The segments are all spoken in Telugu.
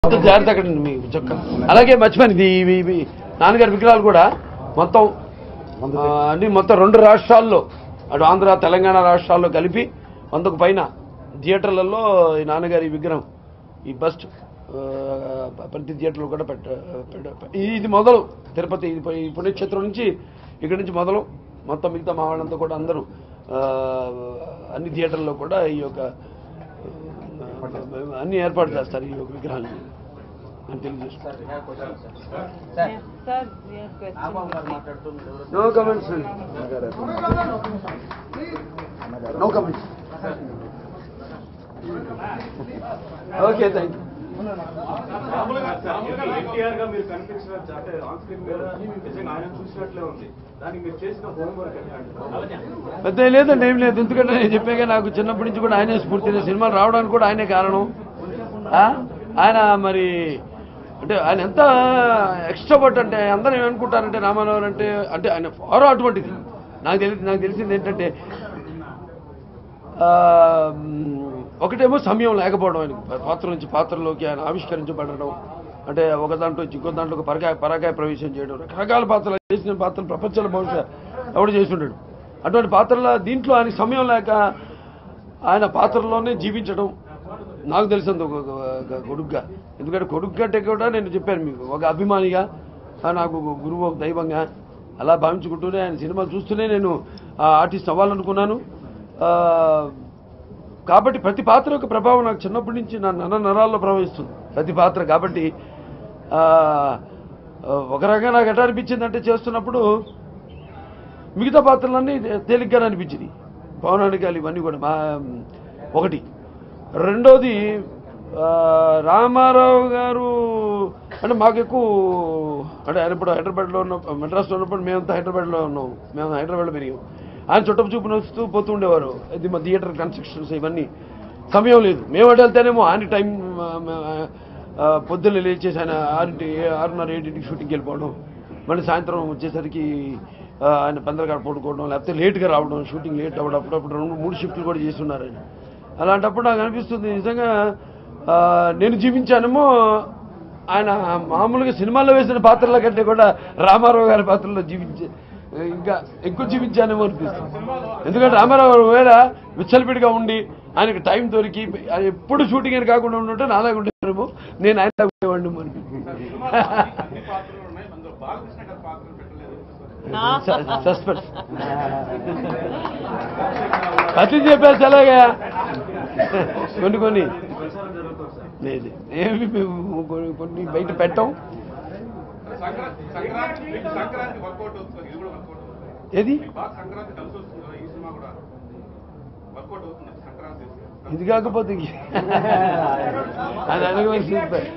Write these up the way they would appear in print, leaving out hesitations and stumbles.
జాగ్రత్త అక్కడ మీ చొక్క అలాగే మర్చిపోయింది ఇవి నాన్నగారి విగ్రహాలు కూడా మొత్తం అన్ని మొత్తం 2 రాష్ట్రాల్లో అటు ఆంధ్ర తెలంగాణ రాష్ట్రాల్లో కలిపి 100కు పైన థియేటర్లలో ఈ నాన్నగారి విగ్రహం ఈ బస్ట్ ప్రతి థియేటర్లో కూడా ఇది మొదలు తిరుపతి ఈ పుణ్యక్షేత్రం నుంచి ఇక్కడి నుంచి మొదలు మొత్తం మిగతా మా వాళ్ళంతా కూడా అందరూ అన్ని థియేటర్లో కూడా ఈ యొక్క అన్ని ఏర్పాటు చేస్తారు ఈ యొక్క విగ్రహాన్ని అని తెలియజేస్తారు. No comments no comments okay thank you. పెద్ద లేదండి ఏం లేదు ఎందుకంటే నేను చెప్పాక నాకు చిన్నప్పటి నుంచి కూడా ఆయనే స్ఫూర్తి సినిమాలు రావడానికి కూడా ఆయనే కారణం. ఆయన మరి అంటే ఆయన ఎంత ఎక్స్ట్రావర్ట్ అంటే అందరూ ఏమనుకుంటారంటే రామారావు అంటే అంటే ఆయన ఫారో అటువంటిది. నాకు తెలిసింది ఏంటంటే ఒకటేమో సమయం లేకపోవడం ఆయనకి పాత్ర నుంచి పాత్రలోకి ఆయన ఆవిష్కరించబడడం అంటే ఒక దాంట్లో ఇంకో దాంట్లో పరాకాయ ప్రవేశం చేయడం రకరకాల పాత్రలు చేసిన పాత్రలు ప్రపంచంలో బహుశా ఎవడు చేస్తుంటాడు. అటువంటి పాత్రల దీంట్లో ఆయనకి సమయం లేక ఆయన పాత్రలోనే జీవించడం నాకు తెలిసింది ఒక కొడుకుగా. ఎందుకంటే కొడుకు కంటే కూడా నేను చెప్పాను మీకు ఒక అభిమానిగా నాకు గురువు దైవంగా అలా భావించుకుంటూనే ఆయన సినిమాలు చూస్తూనే నేను ఆర్టిస్ట్ అవ్వాలనుకున్నాను. కాబట్టి ప్రతి పాత్ర యొక్క ప్రభావం నాకు చిన్నప్పటి నుంచి నా నరాల్లో ప్రవహిస్తుంది ప్రతి పాత్ర. కాబట్టి ఒక రకంగా నాకు ఎట్లా అనిపించిందంటే చేస్తున్నప్పుడు మిగతా పాత్రలన్నీ తేలిగ్గానే అనిపించింది. పవనానికాలు ఇవన్నీ కూడా ఒకటి. రెండోది రామారావు గారు అంటే మాకు ఎక్కువ అంటే ఆయన ఇప్పుడు హైదరాబాద్లో ఉన్న మెడ్రాస్లో ఉన్నప్పుడు మేమంతా హైదరాబాద్లో ఉన్నాం. మేము హైదరాబాద్లో పెరిగాం. ఆయన చుట్టపు చూపుని వస్తూ పోతూ ఉండేవారు. ఇది మా థియేటర్ కన్స్ట్రక్షన్స్ ఇవన్నీ సమయం లేదు. మేము అటు వెళ్తేనేమో ఆయన టైం పొద్దున్న లేచేసి ఆయన 6:30 7కి షూటింగ్కి వెళ్ళిపోవడం మళ్ళీ సాయంత్రం వచ్చేసరికి ఆయన పెందరగాడ పడుకోవడం లేకపోతే లేట్గా రావడం షూటింగ్ లేట్ అవ్వడం అప్పుడప్పుడు 2-3 షిఫ్ట్లు కూడా చేస్తున్నారు ఆయన. అలాంటప్పుడు నాకు అనిపిస్తుంది నిజంగా నేను జీవించానేమో ఆయన మామూలుగా సినిమాల్లో వేసిన పాత్రల కంటే కూడా రామారావు గారి పాత్రలో ఇంకా ఎక్కువ జీవించానేమో అనిపిస్తుంది. ఎందుకంటే రామారావు వేళ విచ్చలపిడిగా ఉండి ఆయనకి టైం దొరికి ఎప్పుడు షూటింగ్ అని కాకుండా ఉంటుంటే నాలాగా ఉండేవారేమో నేను ఆయన ఉండేవాడిని అనిపిస్తుంది. సస్పెన్స్ అతి చెప్పేసి అలాగా కొన్ని లేదు ఏమి మేము కొన్ని బయట పెట్టాం. ఏది ఇది కాకపోతే అది అడగవలసి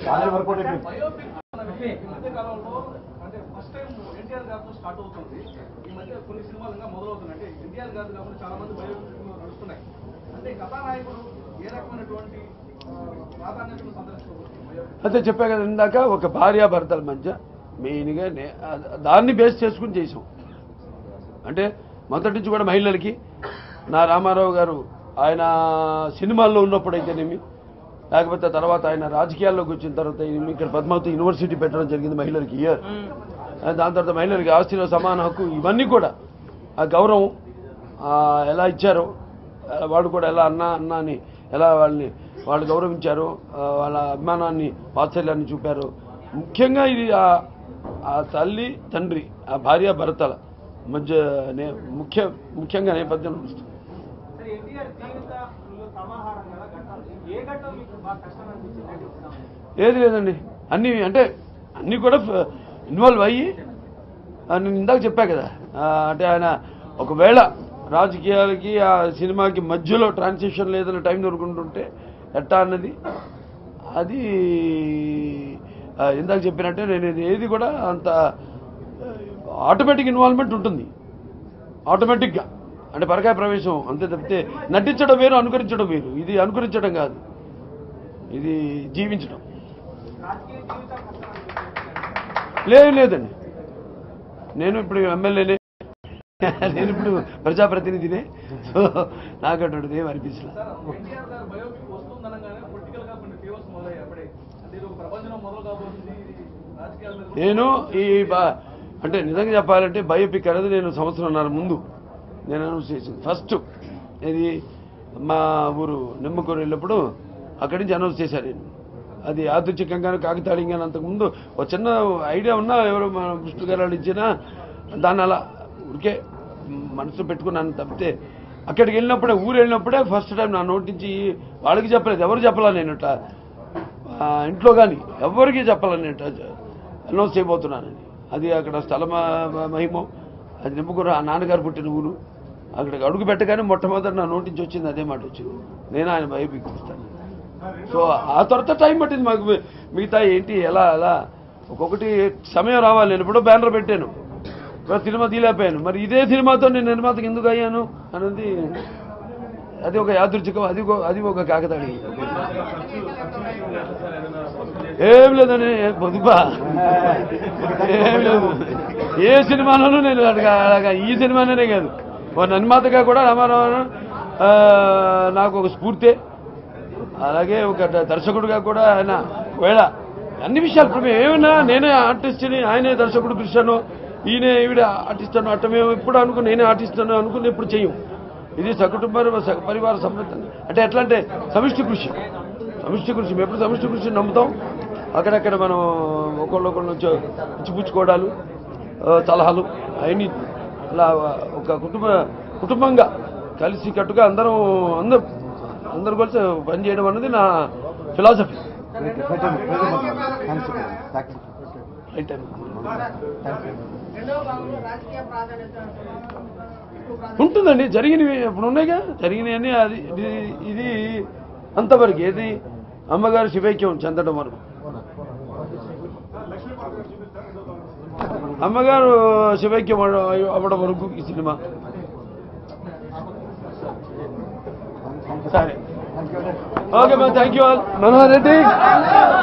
అదే చెప్పా కదా ఇందాక ఒక భార్యాభర్తల మధ్య మెయిన్గా దాన్ని బేస్ చేసుకుని చేసాం. అంటే మొదటి నుంచి కూడా మహిళలకి నా రామారావు గారు ఆయన సినిమాల్లో ఉన్నప్పుడైతేనేమి లేకపోతే తర్వాత ఆయన రాజకీయాల్లోకి వచ్చిన తర్వాత ఇక్కడ పద్మావతి యూనివర్సిటీ పెట్టడం జరిగింది మహిళలకి ఇయర్. దాని తర్వాత మహిళలకి ఆస్తిలో సమాన హక్కు ఇవన్నీ కూడా ఆ గౌరవం ఎలా ఇచ్చారో వాడు కూడా ఎలా అన్నా అని ఎలా వాళ్ళు గౌరవించారు వాళ్ళ అభిమానాన్ని వాత్సల్యాన్ని చూపారు. ముఖ్యంగా ఇది ఆ తల్లి తండ్రి ఆ భార్యాభర్తల మధ్య ముఖ్యంగా నేపథ్యం నడుస్తుంది. ఏది లేదండి అన్నీ అంటే అన్నీ కూడా ఇన్వాల్వ్ అయ్యి నేను ఇందాక చెప్పా కదా అంటే ఆయన ఒకవేళ రాజకీయాలకి ఆ సినిమాకి మధ్యలో ట్రాన్సిషన్ లేదన్న టైం దొరుకుంటుంటే ఎట్టా అన్నది అది ఇందాక చెప్పినట్టే నేను ఏది కూడా అంత ఆటోమేటిక్ ఇన్వాల్వ్మెంట్ ఉంటుంది ఆటోమేటిక్గా. అంటే పరకాయ ప్రవేశం అంతే తప్పితే నటించడం వేరు అనుకరించడం వేరు. ఇది అనుకరించడం కాదు ఇది జీవించడం. లేదండి నేను ఇప్పుడు ఎమ్మెల్యేనే నేను ఇప్పుడు ప్రజాప్రతినిధినే. సో నాకు అటువంటిది ఏం అనిపించలేదు. నేను అంటే నిజంగా చెప్పాలంటే బయోపిక్ అనేది నేను సంవత్సరంన్నర ముందు నేను అనౌన్స్ చేసింది ఫస్ట్. ఇది మా ఊరు నిమ్మకూరు వెళ్ళినప్పుడు అక్కడి నుంచి అనౌన్స్ చేశాను నేను. అది యాదృచ్ఛికంగానే కాకతాళీయంగానే అంతకుముందు ఒక చిన్న ఐడియా ఉన్నా ఎవరో మన విష్ణు గారు ఇచ్చినా దాన్ని అలా ఊరికే మనసులో పెట్టుకున్నాను తప్పితే అక్కడికి వెళ్ళినప్పుడే ఊరు వెళ్ళినప్పుడే ఫస్ట్ టైం నా నోటి నుంచి వాళ్ళకి చెప్పలేదు, ఎవరు చెప్పాలా నేను ఇట్లా ఇంట్లో కానీ ఎవరికి చెప్పాలని నేను అనౌన్స్ చేయబోతున్నానని. అది అక్కడ స్థల మహిమో, అది నిమ్మకూరు ఆ నాన్నగారు పుట్టిన ఊరు. అక్కడికి అడుగు పెట్టగానే మొట్టమొదటి నా నోటి నుంచి వచ్చింది అదే మాట వచ్చింది, నేను ఆయన బయోపిక్ తీస్తాను. సో ఆ తర్వాత టైం పట్టింది మాకు, మిగతా ఏంటి ఎలా అలా ఒక్కొక్కటి సమయం రావాలి. నేను ఎప్పుడో బ్యానర్ పెట్టాను, సినిమా తీలేకపోయాను. మరి ఇదే సినిమాతో నేను నిర్మాతకి ఎందుకు అయ్యాను అనేది అది ఒక యాదృచ్ఛికం, అది ఒక కాకతాళి. ఏం లేదని పొదుపా ఏం లేదు. ఏ సినిమాలోనూ నేను అలాగా ఈ సినిమానే కాదు, ఒక నిర్మాతగా కూడా రామారావు నాకు ఒక స్ఫూర్తి. అలాగే ఒక దర్శకుడిగా కూడా ఆయన వేళ అన్ని విషయాలు ఇప్పుడు ఏమైనా నేనే ఆర్టిస్ట్ని, ఆయనే దర్శకుడు కృష్ణను, ఈయన ఈవిడ ఆర్టిస్ట్ అను అట్ట మేము ఎప్పుడు అనుకుని నేనే ఆర్టిస్ట్ అని అనుకుని ఎప్పుడు చెయ్యం. ఇది సకుటుంబ పరివార సమృద్ధి అంటే ఎట్లా అంటే సమిష్టి కృషి. మేము ఎప్పుడు సమిష్టి కృషిని నమ్ముతాం. అక్కడక్కడ మనం ఒకళ్ళొకళ్ళు ఇచ్చిపుచ్చుకోవడాలు, సలహాలు అవన్నీ అలా ఒక కుటుంబంగా కలిసి కట్టుగా అందరూ కలిసి పనిచేయడం అన్నది నా ఫిలాసఫీ. రైట్ టైం ఉంటుందండి. జరిగినవి ఇప్పుడు ఉన్నాయిగా, జరిగినవన్నీ అది ఇది అంతవరకు. ఏది అమ్మగారు శివైక్యం చెందడం వరకు, అమ్మగారు శివైక్యం అవ్వడం వరకు ఈ సినిమా. సరే, okay ma'am, thank you all. Manohar Reddy.